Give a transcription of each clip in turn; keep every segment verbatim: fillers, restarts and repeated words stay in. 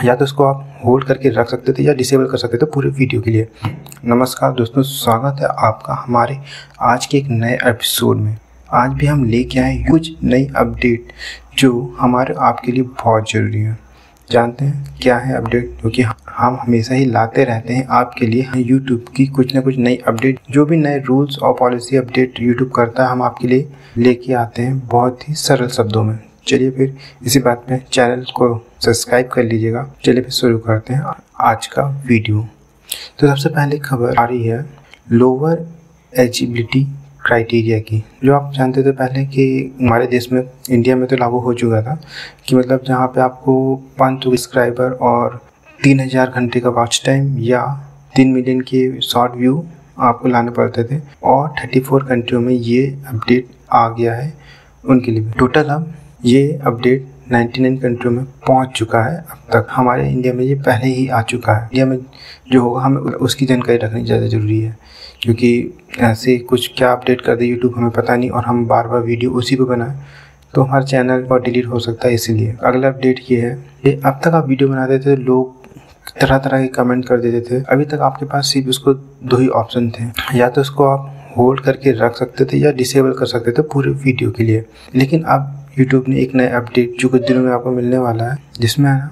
या तो उसको आप होल्ड करके रख सकते थे या डिसेबल कर सकते थे पूरे वीडियो के लिए। नमस्कार दोस्तों, स्वागत है आपका हमारे आज के एक नए एपिसोड में। आज भी हम लेके आए कुछ नई अपडेट जो हमारे आपके लिए बहुत ज़रूरी है। जानते हैं क्या है अपडेट, क्योंकि हम हमेशा ही लाते रहते हैं आपके लिए यूट्यूब की कुछ ना कुछ नई अपडेट। जो भी नए रूल्स और पॉलिसी अपडेट यूट्यूब करता है हम आपके लिए लेके आते हैं बहुत ही सरल शब्दों में। चलिए फिर इसी बात में चैनल को सब्सक्राइब कर लीजिएगा। चलिए फिर शुरू करते हैं आज का वीडियो। तो सबसे पहले खबर आ रही है लोअर एलिजिबिलिटी क्राइटेरिया की। जो आप जानते थे पहले कि हमारे देश में, इंडिया में तो लागू हो चुका था कि मतलब जहाँ पे आपको पाँच सौ सब्सक्राइबर और तीन हज़ार घंटे का वॉच टाइम या तीन मिलियन के शॉर्ट व्यू आपको लाने पड़ते थे, और चौंतीस कंट्रियों में ये अपडेट आ गया है उनके लिए। टोटल अब ये अपडेट निन्यानवे कंट्रियों में पहुंच चुका है अब तक। हमारे इंडिया में ये पहले ही आ चुका है। इंडिया में जो होगा हमें उसकी जानकारी रखनी ज़्यादा ज़रूरी है, क्योंकि ऐसे कुछ क्या अपडेट कर दे यूट्यूब हमें पता नहीं, और हम बार बार वीडियो उसी पे बनाएं तो हमारा चैनल और डिलीट हो सकता है। इसीलिए अगला अपडेट ये है कि अब तक आप वीडियो बनाते थे, लोग तरह तरह के कमेंट कर देते थे। अभी तक आपके पास सिर्फ उसको दो ही ऑप्शन थे, या तो उसको आप होल्ड करके रख सकते थे या डिसेबल कर सकते थे पूरे वीडियो के लिए। लेकिन अब यूट्यूब ने एक नया अपडेट जो कुछ दिनों में आपको मिलने वाला है, जिसमें है ना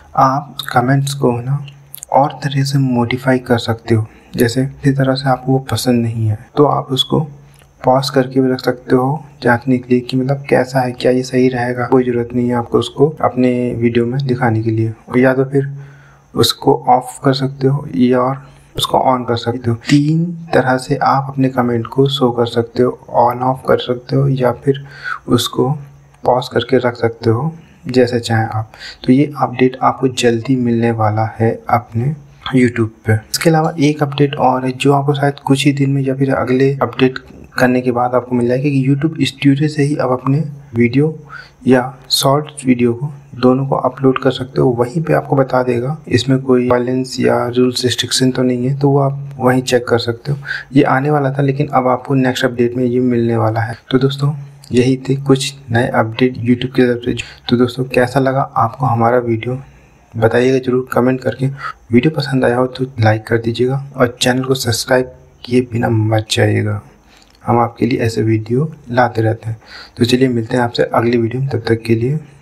आप कमेंट्स को है ना और तरह से मॉडिफाई कर सकते हो। जैसे इस तरह से आपको वो पसंद नहीं है तो आप उसको पॉज करके भी रख सकते हो, जांचने के लिए कि मतलब कैसा है, क्या ये सही रहेगा। कोई ज़रूरत नहीं है आपको उसको अपने वीडियो में दिखाने के लिए, या तो फिर उसको ऑफ कर सकते हो या उसको ऑन कर सकते हो। तीन तरह से आप अपने कमेंट को शो कर सकते हो, ऑन ऑफ कर सकते हो या फिर उसको पॉज करके रख सकते हो, जैसे चाहें आप। तो ये अपडेट आपको जल्दी मिलने वाला है अपने यूट्यूब पे। इसके अलावा एक अपडेट और है जो आपको शायद कुछ ही दिन में या फिर अगले अपडेट करने के बाद आपको मिल जाएगा कि यूट्यूब स्टूडियो से ही अब अपने वीडियो या शॉर्ट वीडियो को दोनों को अपलोड कर सकते हो। वहीं पे आपको बता देगा, इसमें कोई वायलेंस या रूल्स रिस्ट्रिक्शन तो नहीं है, तो वो आप वहीं चेक कर सकते हो। ये आने वाला था लेकिन अब आपको नेक्स्ट अपडेट में ये मिलने वाला है। तो दोस्तों यही थे कुछ नए अपडेट यूट्यूब की तरफ से। तो दोस्तों कैसा लगा आपको हमारा वीडियो, बताइएगा जरूर कमेंट करके। वीडियो पसंद आया हो तो लाइक कर दीजिएगा और चैनल को सब्सक्राइब किए बिना मत जाइएगा। हम आपके लिए ऐसे वीडियो लाते रहते हैं। तो चलिए मिलते हैं आपसे अगली वीडियो में, तब तक के लिए